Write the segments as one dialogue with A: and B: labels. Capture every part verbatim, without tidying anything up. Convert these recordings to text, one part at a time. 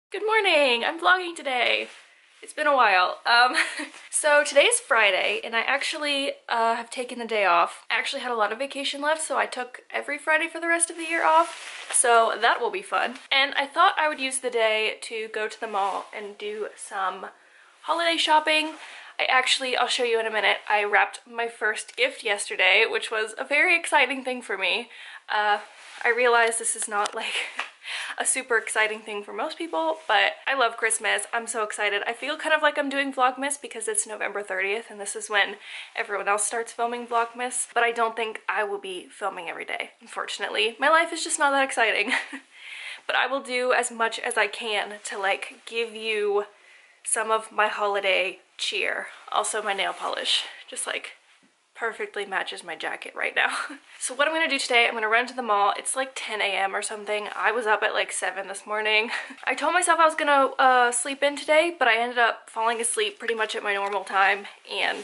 A: Good morning! I'm vlogging today. It's been a while. Um, so today is Friday and I actually uh, have taken the day off. I actually had a lot of vacation left, so I took every Friday for the rest of the year off. So that will be fun. And I thought I would use the day to go to the mall and do some holiday shopping. I actually, I'll show you in a minute, I wrapped my first gift yesterday, which was a very exciting thing for me. Uh, I realize this is not like a super exciting thing for most people, but I love Christmas. I'm so excited. I feel kind of like I'm doing Vlogmas because it's November thirtieth and this is when everyone else starts filming Vlogmas, but I don't think I will be filming every day, unfortunately. My life is just not that exciting. But I will do as much as I can to like give you some of my holiday cheer. Also my nail polish, just like perfectly matches my jacket right now. So what I'm gonna do today, I'm gonna run to the mall. It's like ten A M or something. I was up at like seven this morning. I told myself I was gonna uh, sleep in today, but I ended up falling asleep pretty much at my normal time, and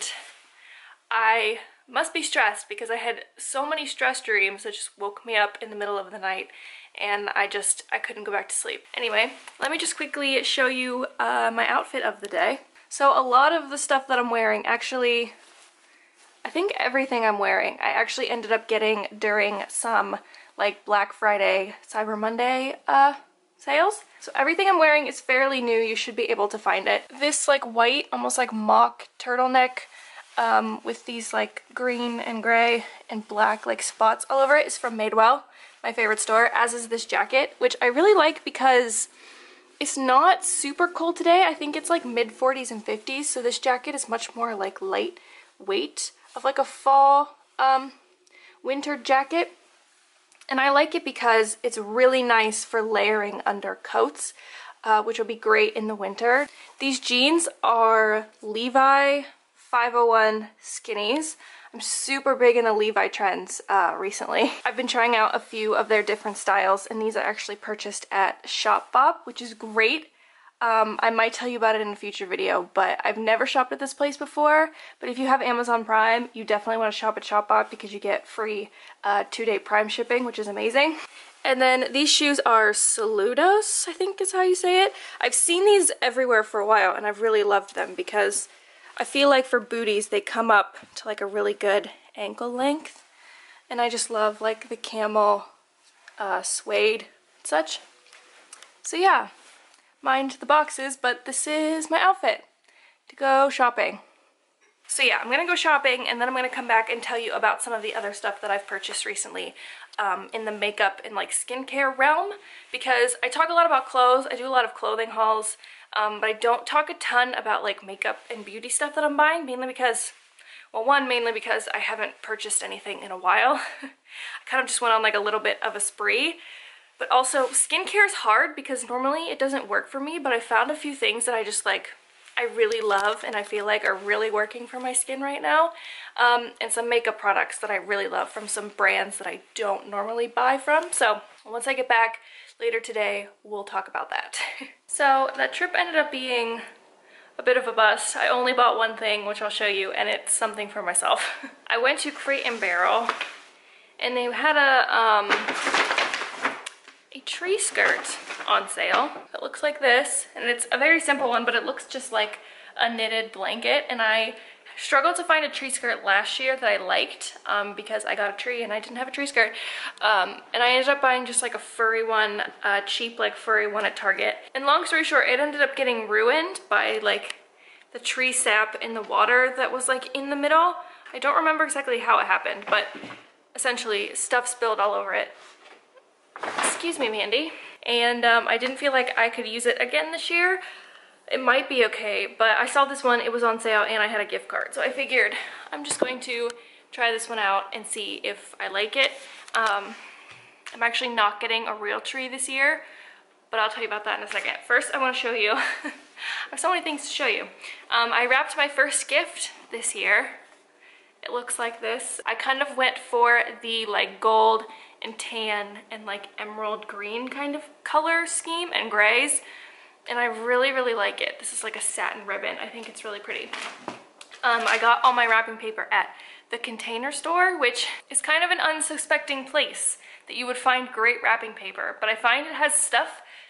A: I must be stressed because I had so many stress dreams that just woke me up in the middle of the night, and I just, I couldn't go back to sleep. Anyway, let me just quickly show you uh, my outfit of the day. So a lot of the stuff that I'm wearing, actually, I think everything I'm wearing, I actually ended up getting during some like Black Friday, Cyber Monday uh, sales. So everything I'm wearing is fairly new. You should be able to find it. This like white, almost like mock turtleneck um, with these like green and gray and black like spots all over it is from Madewell, my favorite store, as is this jacket, which I really like because it's not super cold today. I think it's like mid forties and fifties, so this jacket is much more like lightweight, of like a fall um, winter jacket. And I like it because it's really nice for layering under coats, uh, which will be great in the winter. These jeans are Levi five oh one skinnies. I'm super big in the Levi trends uh, recently. I've been trying out a few of their different styles, and these I actually purchased at Shopbop, which is great. Um, I might tell you about it in a future video, but I've never shopped at this place before. But if you have Amazon Prime, you definitely want to shop at Shopbop because you get free uh, two-day Prime shipping, which is amazing. And then these shoes are Saludos, I think is how you say it. I've seen these everywhere for a while, and I've really loved them because I feel like for booties, they come up to like a really good ankle length. And I just love like the camel uh, suede and such. So yeah. Mind the boxes, but this is my outfit to go shopping. So yeah, I'm gonna go shopping and then I'm gonna come back and tell you about some of the other stuff that I've purchased recently um, in the makeup and like skincare realm, because I talk a lot about clothes. I do a lot of clothing hauls, um, but I don't talk a ton about like makeup and beauty stuff that I'm buying, mainly because, well, one, mainly because I haven't purchased anything in a while. I kind of just went on like a little bit of a spree. But also, skincare is hard because normally it doesn't work for me, but I found a few things that I just like, I really love and I feel like are really working for my skin right now. Um, and some makeup products that I really love from some brands that I don't normally buy from. So once I get back later today, we'll talk about that. So that trip ended up being a bit of a bust. I only bought one thing, which I'll show you, and it's something for myself. I went to Crate and Barrel and they had a, um, a tree skirt on sale. It looks like this, and it's a very simple one, but it looks just like a knitted blanket, and I struggled to find a tree skirt last year that I liked um, because I got a tree and I didn't have a tree skirt, um, and I ended up buying just like a furry one, uh, cheap like furry one at Target. And long story short, it ended up getting ruined by like the tree sap in the water that was like in the middle. I don't remember exactly how it happened, but essentially stuff spilled all over it. Excuse me, Mandy. And um, I didn't feel like I could use it again this year. It might be okay, but I saw this one, it was on sale, and I had a gift card. So I figured I'm just going to try this one out and see if I like it. Um, I'm actually not getting a real tree this year, but I'll tell you about that in a second. First, I want to show you, I have so many things to show you. Um, I wrapped my first gift this year. It looks like this. I kind of went for the like gold and tan and like emerald green kind of color scheme and grays, and I really really like it. This is like a satin ribbon. I think it's really pretty. um, I got all my wrapping paper at the Container Store, which is kind of an unsuspecting place that you would find great wrapping paper, but I find it has stuff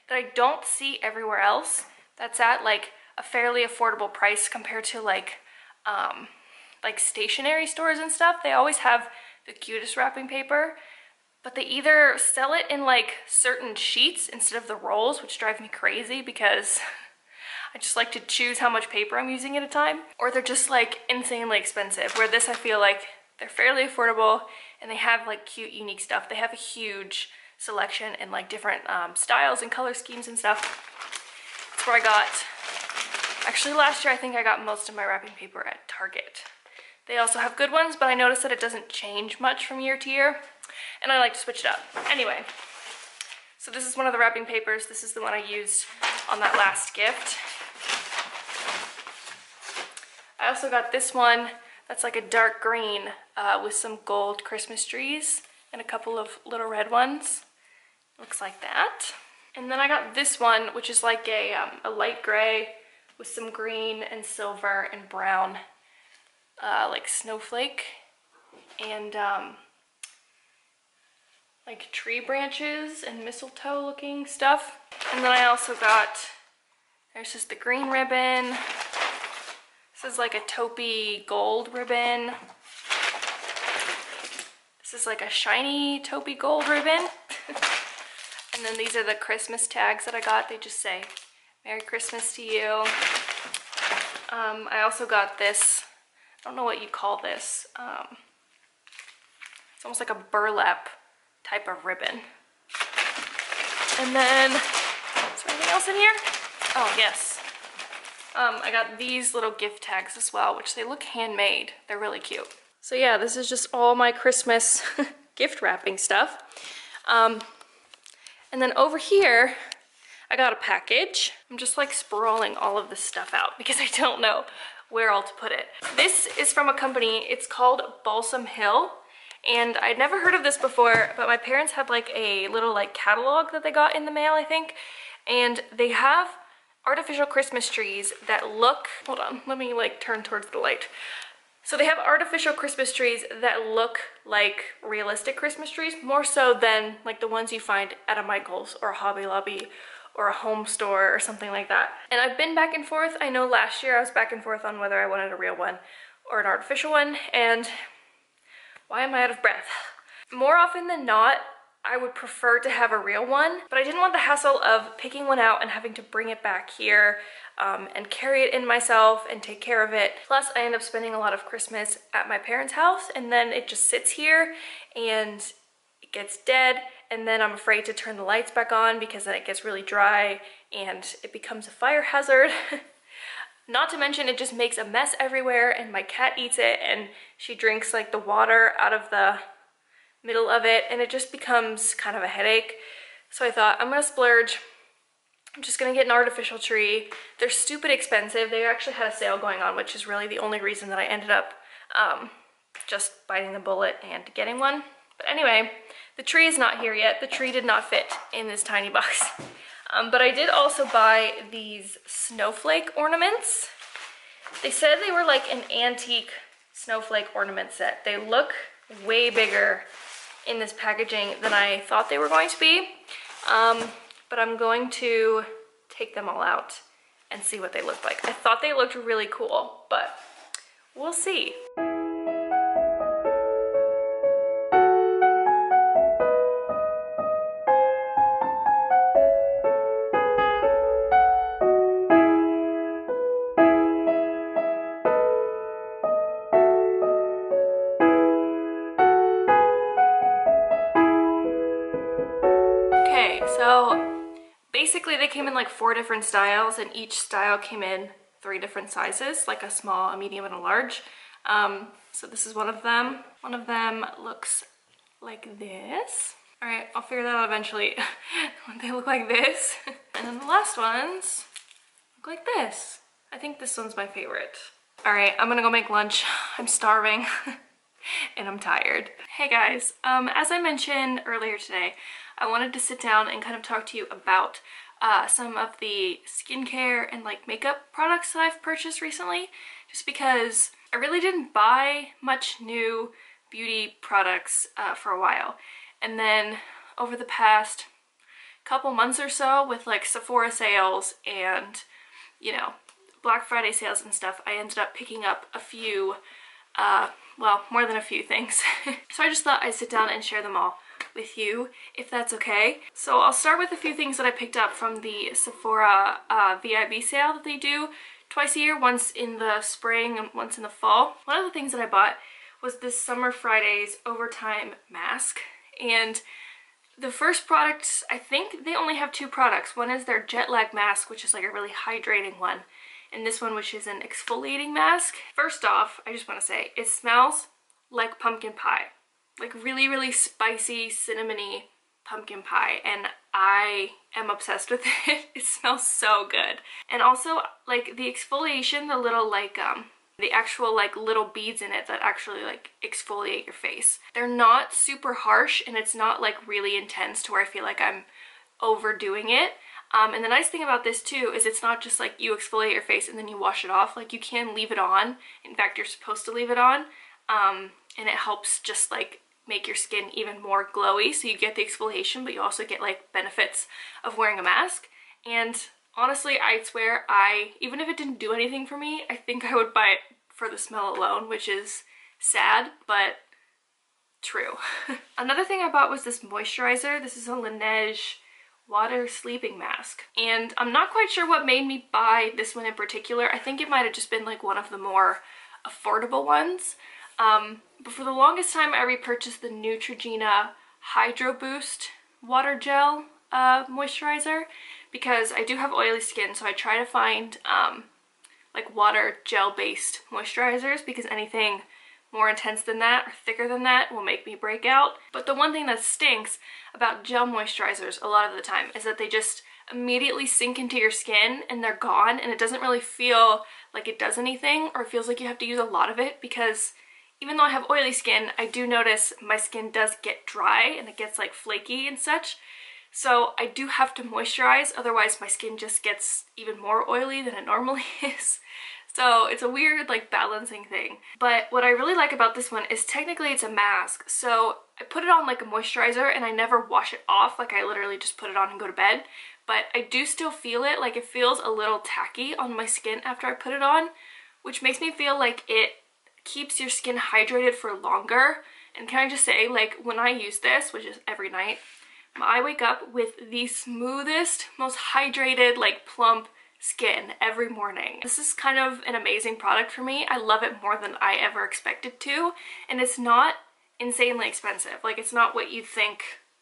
A: that I don't see everywhere else. That's at like a fairly affordable price compared to like um, like stationery stores and stuff. They always have the cutest wrapping paper, but they either sell it in like certain sheets instead of the rolls, which drive me crazy because I just like to choose how much paper I'm using at a time, or they're just like insanely expensive, where this I feel like they're fairly affordable and they have like cute, unique stuff. They have a huge selection and like different um, styles and color schemes and stuff. That's where I got, actually last year I think I got most of my wrapping paper at Target. They also have good ones, but I noticed that it doesn't change much from year to year, and I like to switch it up. Anyway, so this is one of the wrapping papers. This is the one I used on that last gift. I also got this one that's like a dark green uh, with some gold Christmas trees and a couple of little red ones. Looks like that. And then I got this one, which is like a, um, a light gray with some green and silver and brown, uh, like snowflake and um, like tree branches and mistletoe looking stuff. And then I also got, there's just the green ribbon. This is like a taupey gold ribbon. This is like a shiny taupey gold ribbon. And then these are the Christmas tags that I got. They just say, Merry Christmas to you. Um, I also got this, I don't know what you call this. Um, it's almost like a burlap type of ribbon. And then, is there anything else in here? Oh, yes. Um, I got these little gift tags as well, which they look handmade. They're really cute. So yeah, this is just all my Christmas gift wrapping stuff. Um, and then over here, I got a package. I'm just like sprawling all of this stuff out because I don't know where all to put it. This is from a company, it's called Balsam Hill. And I'd never heard of this before, but my parents had like a little like catalog that they got in the mail, I think. And they have artificial Christmas trees that look, hold on, let me like turn towards the light. So they have artificial Christmas trees that look like realistic Christmas trees, more so than like the ones you find at a Michael's or a Hobby Lobby or a home store or something like that. And I've been back and forth. I know last year I was back and forth on whether I wanted a real one or an artificial one, and why am I out of breath? More often than not, I would prefer to have a real one, but I didn't want the hassle of picking one out and having to bring it back here um, and carry it in myself and take care of it. Plus, I end up spending a lot of Christmas at my parents' house, and then it just sits here and it gets dead, and then I'm afraid to turn the lights back on because then it gets really dry and it becomes a fire hazard. Not to mention it just makes a mess everywhere, and my cat eats it and she drinks like the water out of the middle of it, and it just becomes kind of a headache. So I thought, I'm gonna splurge. I'm just gonna get an artificial tree. They're stupid expensive. They actually had a sale going on, which is really the only reason that I ended up um, just biting the bullet and getting one. But anyway, the tree is not here yet. The tree did not fit in this tiny box. Um, but I did also buy these snowflake ornaments. They said they were like an antique snowflake ornament set. They look way bigger in this packaging than I thought they were going to be. Um, but I'm going to take them all out and see what they look like. I thought they looked really cool, but we'll see. So basically they came in like four different styles, and each style came in three different sizes, like a small, a medium, and a large. Um, so this is one of them. One of them looks like this. All right, I'll figure that out eventually. They look like this. And then the last ones look like this. I think this one's my favorite. All right, I'm gonna go make lunch. I'm starving and I'm tired. Hey guys, um, as I mentioned earlier today, I wanted to sit down and kind of talk to you about uh, some of the skincare and like makeup products that I've purchased recently, just because I really didn't buy much new beauty products uh, for a while. And then over the past couple months or so with like Sephora sales and, you know, Black Friday sales and stuff, I ended up picking up a few, uh, well, more than a few things. So I just thought I'd sit down and share them all with you, if that's okay. So I'll start with a few things that I picked up from the Sephora uh, V I B sale that they do twice a year, once in the spring and once in the fall. One of the things that I bought was this Summer Fridays Overtime Mask. And the first product, I think they only have two products. One is their Jet Lag Mask, which is like a really hydrating one. And this one, which is an exfoliating mask. First off, I just want to say, it smells like pumpkin pie. Like really, really spicy, cinnamony pumpkin pie. And I am obsessed with it. It smells so good. And also, like the exfoliation, the little like, um, the actual like little beads in it that actually like exfoliate your face. They're not super harsh, and it's not like really intense to where I feel like I'm overdoing it. Um, and the nice thing about this too is it's not just like you exfoliate your face and then you wash it off. Like you can leave it on. In fact, you're supposed to leave it on. Um, and it helps just like make your skin even more glowy. So you get the exfoliation, but you also get like benefits of wearing a mask. And honestly, I swear I, even if it didn't do anything for me, I think I would buy it for the smell alone, which is sad, but true. Another thing I bought was this moisturizer. This is a Laneige water sleeping mask, and I'm not quite sure what made me buy this one in particular. I think it might have just been like one of the more affordable ones, um, but for the longest time I repurchased the Neutrogena Hydro Boost water gel uh, moisturizer because I do have oily skin, so I try to find um, like water gel based moisturizers because anything more intense than that or thicker than that will make me break out. But the one thing that stinks about gel moisturizers a lot of the time is that they just immediately sink into your skin and they're gone, and it doesn't really feel like it does anything, or it feels like you have to use a lot of it, because even though I have oily skin, I do notice my skin does get dry and it gets like flaky and such. So I do have to moisturize, otherwise my skin just gets even more oily than it normally is. So it's a weird like balancing thing. But what I really like about this one is technically it's a mask. So I put it on like a moisturizer and I never wash it off. Like I literally just put it on and go to bed. But I do still feel it. Like it feels a little tacky on my skin after I put it on, which makes me feel like it keeps your skin hydrated for longer. And can I just say, like when I use this, which is every night, I wake up with the smoothest, most hydrated, like plump skin every morning. This is kind of an amazing product for me. I love it more than I ever expected to, and it's not insanely expensive. Like it's not what you'd think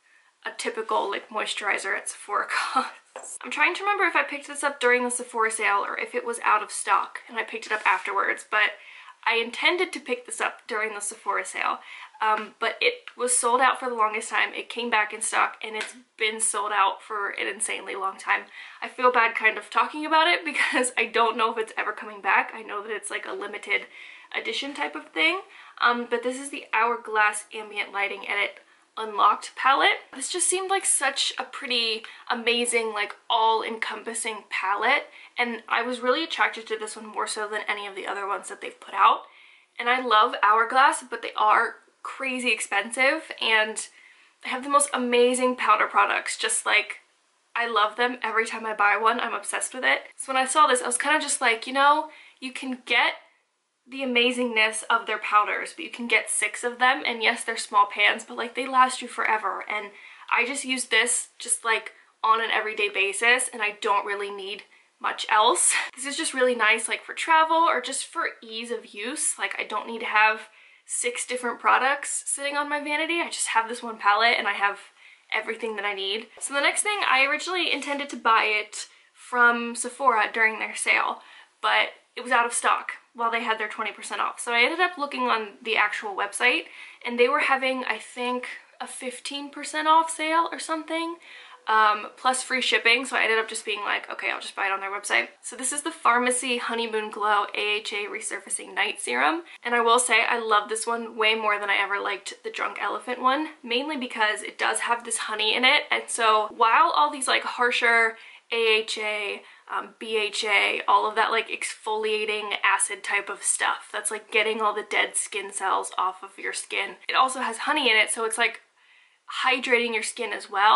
A: a typical like moisturizer at Sephora costs. I'm trying to remember if I picked this up during the Sephora sale or if it was out of stock and I picked it up afterwards, but I intended to pick this up during the Sephora sale, um, but it was sold out for the longest time. It came back in stock and it's been sold out for an insanely long time. I feel bad kind of talking about it because I don't know if it's ever coming back. I know that it's like a limited edition type of thing, um, but this is the Hourglass Ambient Lighting Edit Unlocked palette. This just seemed like such a pretty amazing, like all-encompassing palette, and I was really attracted to this one more so than any of the other ones that they've put out. And I love Hourglass, but they are crazy expensive, and they have the most amazing powder products. Just like, I love them. Every time I buy one, I'm obsessed with it. So when I saw this, I was kind of just like, you know, you can get the amazingness of their powders, but you can get six of them, and yes, they're small pans, but like they last you forever. And I just use this just like on an everyday basis, and I don't really need much else. This is just really nice like for travel or just for ease of use. Like I don't need to have six different products sitting on my vanity. I just have this one palette and I have everything that I need. So the next thing, I originally intended to buy it from Sephora during their sale, but it was out of stock while they had their twenty percent off. So I ended up looking on the actual website, and they were having, I think, a fifteen percent off sale or something, um, plus free shipping. So I ended up just being like, okay, I'll just buy it on their website. So this is the Pharmacy Honeymoon Glow A H A Resurfacing Night Serum. And I will say I love this one way more than I ever liked the Drunk Elephant one, mainly because it does have this honey in it. And so while all these like harsher A H A, um, B H A, all of that like exfoliating acid type of stuff that's like getting all the dead skin cells off of your skin, it also has honey in it, so it's like hydrating your skin as well.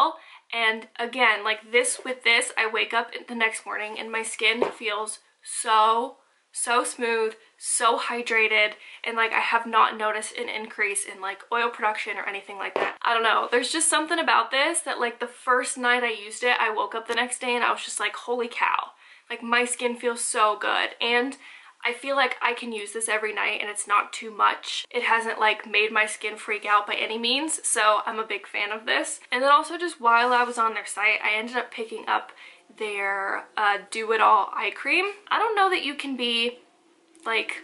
A: And again, like this with this, I wake up the next morning and my skin feels so, so smooth, so hydrated, and like I have not noticed an increase in like oil production or anything like that. I don't know, there's just something about this that like the first night I used it, I woke up the next day and I was just like, holy cow, like my skin feels so good. And I feel like I can use this every night and it's not too much. It hasn't like made my skin freak out by any means, so I'm a big fan of this. And then also just while I was on their site, I ended up picking up their uh, Do It All eye cream. I don't know that you can be like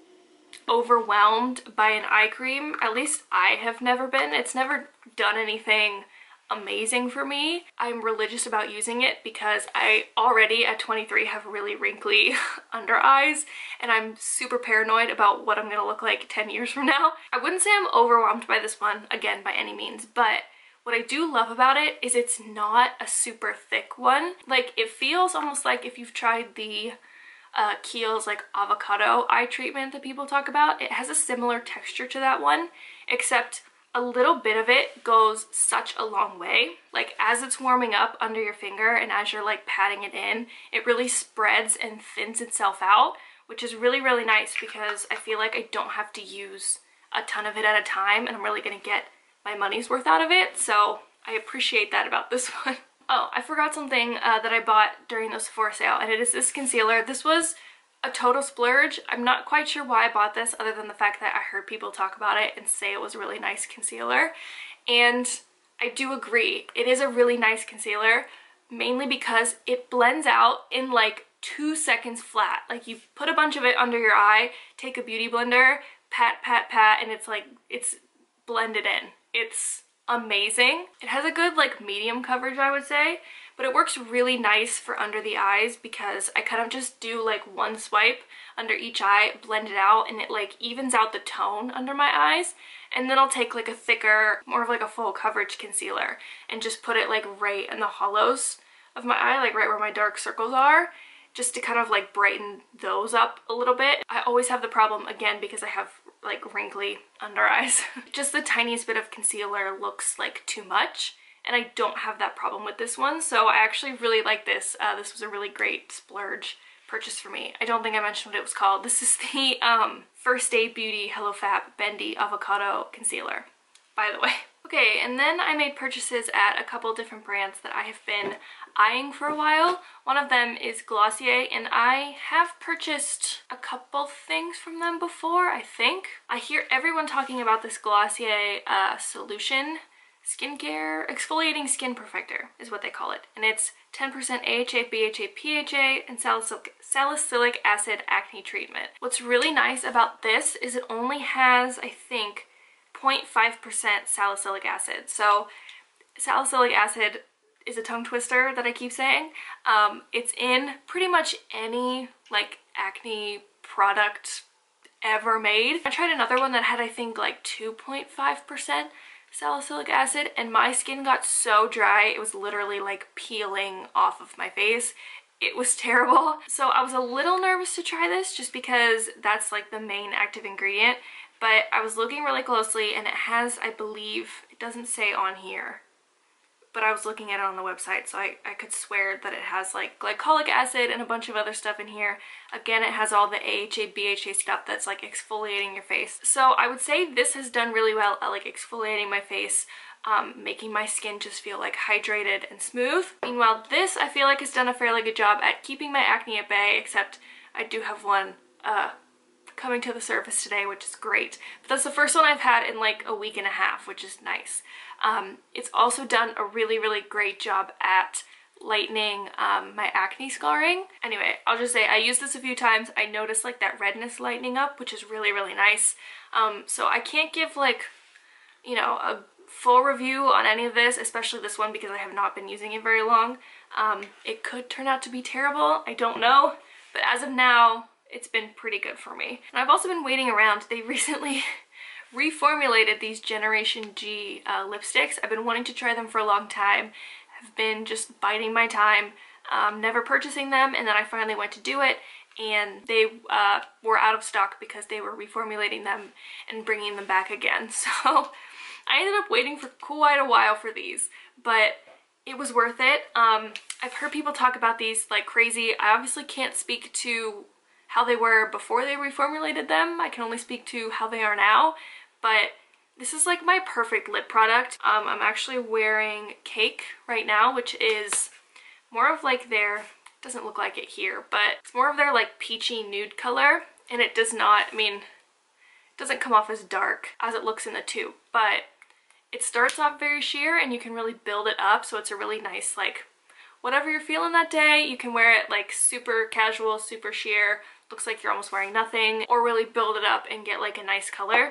A: overwhelmed by an eye cream. At least I have never been. It's never done anything amazing for me. I'm religious about using it because I already at twenty-three have really wrinkly under eyes, and I'm super paranoid about what I'm gonna look like ten years from now. I wouldn't say I'm overwhelmed by this one, again, by any means, but what I do love about it is it's not a super thick one. Like, it feels almost like if you've tried the uh, Kiehl's like avocado eye treatment that people talk about. It has a similar texture to that one, except a little bit of it goes such a long way. Like as it's warming up under your finger and as you're like patting it in, it really spreads and thins itself out, which is really, really nice because I feel like I don't have to use a ton of it at a time and I'm really gonna get my money's worth out of it. So I appreciate that about this one. Oh, I forgot something uh, that I bought during the Sephora sale, and it is this concealer. This was a total splurge. I'm not quite sure why I bought this other than the fact that I heard people talk about it and say it was a really nice concealer. And I do agree, it is a really nice concealer, mainly because it blends out in like two seconds flat. Like you put a bunch of it under your eye, take a beauty blender, pat, pat, pat, and it's like, it's blended in. It's amazing. It has a good like medium coverage, I would say, but it works really nice for under the eyes because I kind of just do like one swipe under each eye, blend it out, and it like evens out the tone under my eyes. And then I'll take like a thicker, more of like a full coverage concealer and just put it like right in the hollows of my eye, like right where my dark circles are, just to kind of like brighten those up a little bit. I always have the problem, again, because I have like wrinkly under eyes. Just the tiniest bit of concealer looks like too much, and I don't have that problem with this one, so I actually really like this. Uh, this was a really great splurge purchase for me. I don't think I mentioned what it was called. This is the um, First Day Beauty Hello Fab Bendy Avocado Concealer, by the way. Okay, and then I made purchases at a couple different brands that I have been eyeing for a while. One of them is Glossier, and I have purchased a couple things from them before, I think. I hear everyone talking about this Glossier uh, solution skincare, exfoliating skin perfector is what they call it. And it's ten percent A H A, B H A, P H A, and salicylic, salicylic acid acne treatment. What's really nice about this is it only has, I think, zero point five percent salicylic acid. So salicylic acid is a tongue twister that I keep saying. Um, it's in pretty much any like acne product ever made. I tried another one that had, I think, like two point five percent salicylic acid, and my skin got so dry it was literally like peeling off of my face. It was terrible. So I was a little nervous to try this just because that's like the main active ingredient, but I was looking really closely and it has, I believe, it doesn't say on here, but I was looking at it on the website, so I, I could swear that it has like glycolic acid and a bunch of other stuff in here. Again, it has all the A H A, B H A stuff that's like exfoliating your face. So I would say this has done really well at like exfoliating my face, um, making my skin just feel like hydrated and smooth. Meanwhile, this I feel like has done a fairly good job at keeping my acne at bay, except I do have one uh, coming to the surface today, which is great. But that's the first one I've had in like a week and a half, which is nice. Um, it's also done a really, really great job at lightening um, my acne scarring. Anyway, I'll just say I used this a few times. I noticed like that redness lightening up, which is really, really nice. Um, so I can't give like, you know, a full review on any of this, especially this one, because I have not been using it very long. Um, it could turn out to be terrible. I don't know. But as of now, it's been pretty good for me. And I've also been waiting around. They recently reformulated these Generation G uh, lipsticks. I've been wanting to try them for a long time. I've been just biding my time, um, never purchasing them, and then I finally went to do it, and they uh, were out of stock because they were reformulating them and bringing them back again. So I ended up waiting for quite a while for these, but it was worth it. Um, I've heard people talk about these like crazy. I obviously can't speak to how they were before they reformulated them. I can only speak to how they are now, but this is like my perfect lip product. Um, I'm actually wearing Cake right now, which is more of like their, doesn't look like it here, but it's more of their like peachy nude color, and it does not, I mean, it doesn't come off as dark as it looks in the tube, but it starts off very sheer and you can really build it up, so it's a really nice, like, whatever you're feeling that day, you can wear it like super casual, super sheer, looks like you're almost wearing nothing, or really build it up and get like a nice color.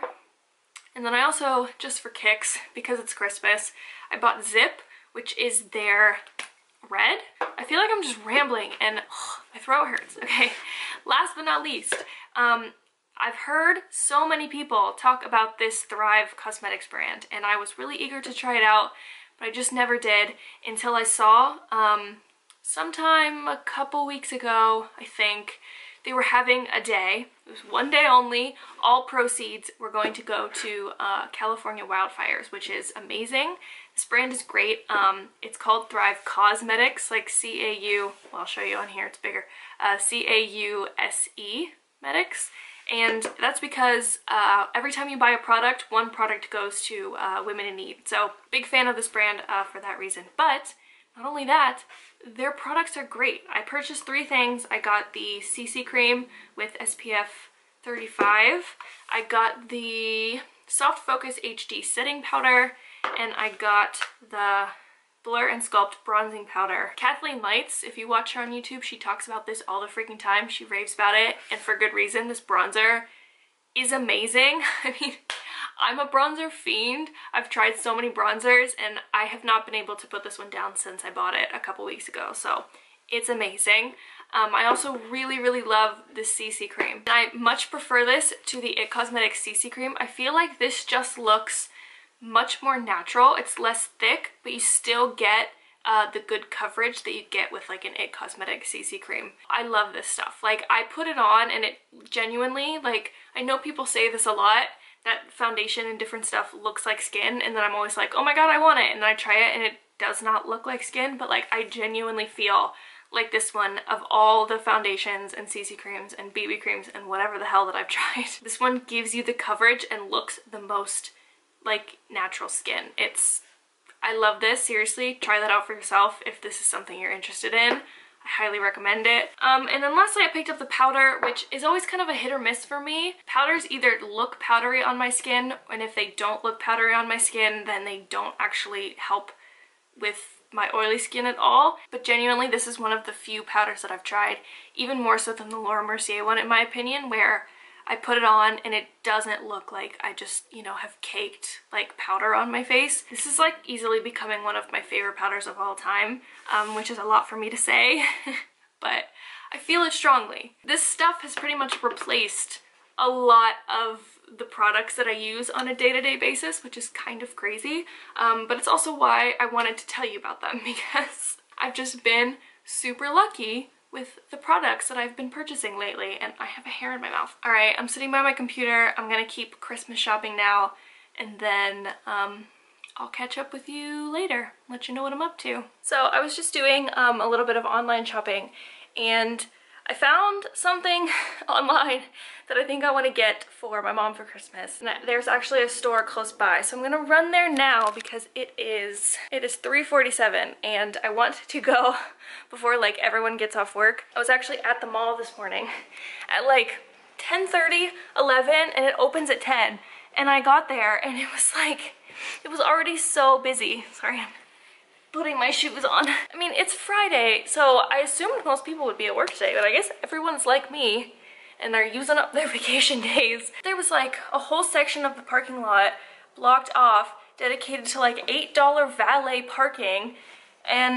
A: And then I also, just for kicks, because it's Christmas, I bought Zip, which is their red. I feel like I'm just rambling and ugh, my throat hurts. Okay, last but not least, um, I've heard so many people talk about this Thrive Cosmetics brand, and I was really eager to try it out, but I just never did until I saw um, sometime a couple weeks ago, I think, they were having a day. It was one day only. All proceeds were going to go to uh, California wildfires, which is amazing. This brand is great. Um, it's called Thrive Causemetics, like C A U, well, I'll show you on here, it's bigger, uh, C A U S E Medics. And that's because uh, every time you buy a product, one product goes to uh, women in need. So big fan of this brand uh, for that reason. But not only that, their products are great. I purchased three things. I got the C C cream with S P F thirty-five. I got the Soft Focus H D setting powder, and I got the Blur and Sculpt bronzing powder. Kathleen Lights, if you watch her on YouTube, she talks about this all the freaking time. She raves about it, and for good reason. This bronzer is amazing. I mean, I'm a bronzer fiend. I've tried so many bronzers, and I have not been able to put this one down since I bought it a couple weeks ago, so it's amazing. Um, I also really, really love the C C cream. And I much prefer this to the It Cosmetics C C cream. I feel like this just looks much more natural. It's less thick, but you still get uh, the good coverage that you get with like an It Cosmetics C C cream. I love this stuff. Like, I put it on and it genuinely, like, I know people say this a lot, that foundation and different stuff looks like skin, and then I'm always like, oh my god, I want it, and I try it and it does not look like skin, but like, I genuinely feel like this one, of all the foundations and C C creams and B B creams and whatever the hell that I've tried, this one gives you the coverage and looks the most like natural skin. It's, I love this. Seriously, try that out for yourself if this is something you're interested in. I highly recommend it. Um, and then lastly, I picked up the powder, which is always kind of a hit or miss for me. Powders either look powdery on my skin, and if they don't look powdery on my skin, then they don't actually help with my oily skin at all. But genuinely, this is one of the few powders that I've tried, even more so than the Laura Mercier one in my opinion, where I put it on and it doesn't look like I just, you know, have caked like powder on my face. This is like easily becoming one of my favorite powders of all time, um, which is a lot for me to say, but I feel it strongly. This stuff has pretty much replaced a lot of the products that I use on a day-to-day basis, which is kind of crazy, um, but it's also why I wanted to tell you about them, because I've just been super lucky with the products that I've been purchasing lately, and I have a hair in my mouth. All right, I'm sitting by my computer. I'm gonna keep Christmas shopping now, and then um, I'll catch up with you later, let you know what I'm up to. So I was just doing um, a little bit of online shopping, and I found something online that I think I want to get for my mom for Christmas. And there's actually a store close by, so I'm gonna run there now because it is it is three forty-seven and I want to go before like everyone gets off work. I was actually at the mall this morning at like ten thirty, eleven, and it opens at ten. And I got there and it was like, it was already so busy. Sorry, I'm putting my shoes on. I mean, it's Friday, so I assumed most people would be at work today, but I guess everyone's like me and they're using up their vacation days. There was like a whole section of the parking lot blocked off, dedicated to like eight dollar valet parking, and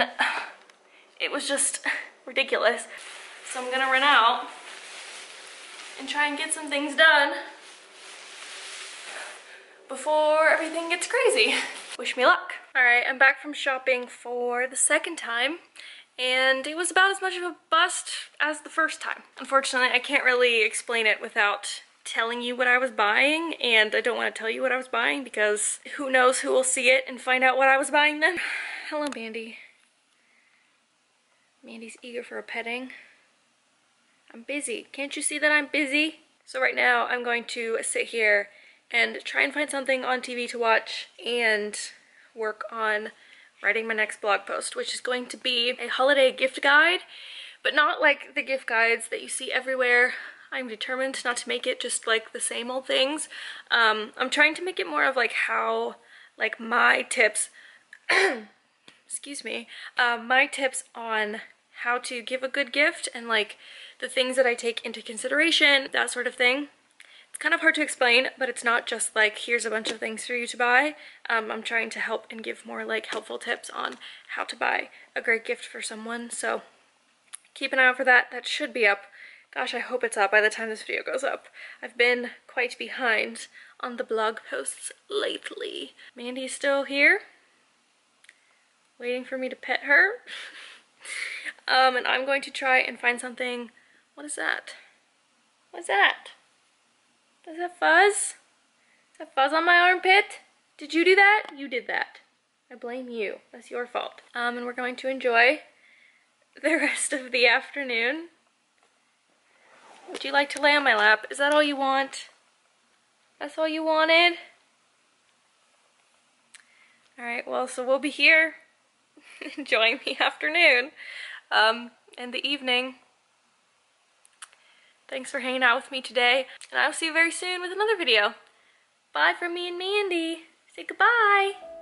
A: it was just ridiculous. So I'm gonna run out and try and get some things done before everything gets crazy. Wish me luck. All right, I'm back from shopping for the second time, and it was about as much of a bust as the first time. Unfortunately, I can't really explain it without telling you what I was buying, and I don't want to tell you what I was buying because who knows who will see it and find out what I was buying then. Hello, Bandy. Mandy's eager for a petting. I'm busy. Can't you see that I'm busy? So right now I'm going to sit here and try and find something on T V to watch and work on writing my next blog post, which is going to be a holiday gift guide, but not like the gift guides that you see everywhere. I'm determined not to make it just like the same old things. Um, I'm trying to make it more of like how, like my tips, excuse me, uh, my tips on how to give a good gift and like the things that I take into consideration, that sort of thing. It's kind of hard to explain, but it's not just like, here's a bunch of things for you to buy. Um, I'm trying to help and give more like helpful tips on how to buy a great gift for someone. So keep an eye out for that. That should be up. Gosh, I hope it's up by the time this video goes up. I've been quite behind on the blog posts lately. Mandy's still here, waiting for me to pet her. um, and I'm going to try and find something. What is that? What's that? Is that fuzz? Is that fuzz on my armpit? Did you do that? You did that. I blame you. That's your fault. Um, and we're going to enjoy the rest of the afternoon. Would you like to lay on my lap? Is that all you want? That's all you wanted? Alright, well, so we'll be here enjoying the afternoon um, and the evening. Thanks for hanging out with me today, and I'll see you very soon with another video. Bye from me and Mandy. Say goodbye.